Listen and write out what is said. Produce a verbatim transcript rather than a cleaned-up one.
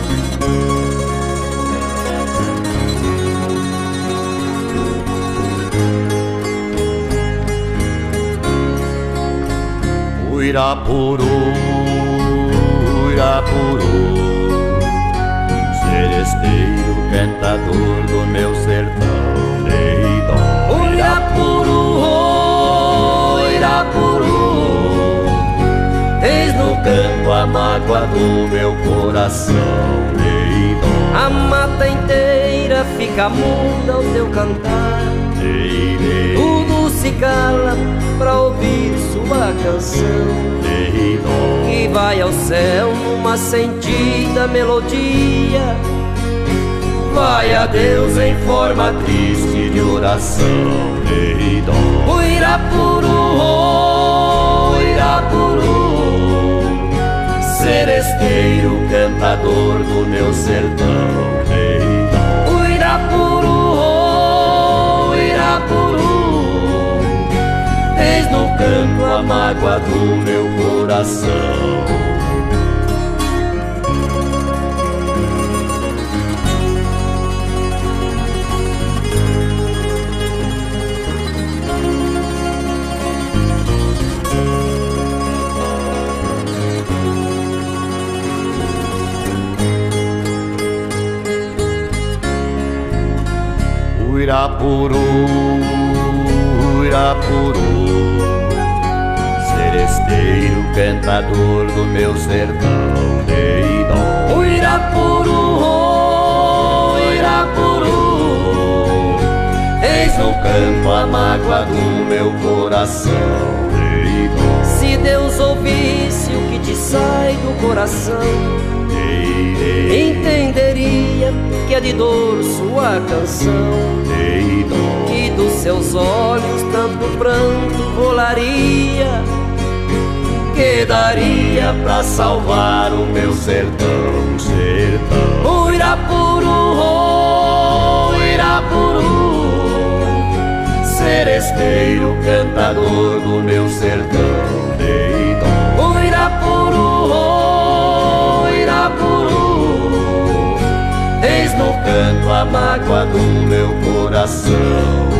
Uirapuru, Uirapuru, seresteiro cantador do meu sertão de Idó. Uirapuru, Uirapuru, eis no canto a mágoa do meu coração de Idó. A mata inteira fica muda ao teu cantar, tudo se cala pra ouvir sua canção, que vai ao céu numa sentida melodia. Vai a Deus em forma triste de oração de Idó. Uirapuru, Uirapuru, seresteiro cantador do meu sertão de Idó. Uirapuru, Uirapuru, eis no canto a mágoa do meu coração. Uirapuru, Uirapuru, seresteiro cantador do meu sertão de Idó. Uirapuru, Uirapuru, eis no canto a mágoa do meu coração de Idó. Se Deus ouvisse o que te sai do coração, entenderia que é de dor sua canção, que dos seus olhos tanto pranto rolaria, que daria pra salvar o meu sertão, sertão. Uirapuru, Uirapuru, seresteiro cantador do meu sertão de Idó. Uirapuru, Uirapuru, eis no canto a mágoa do meu coração.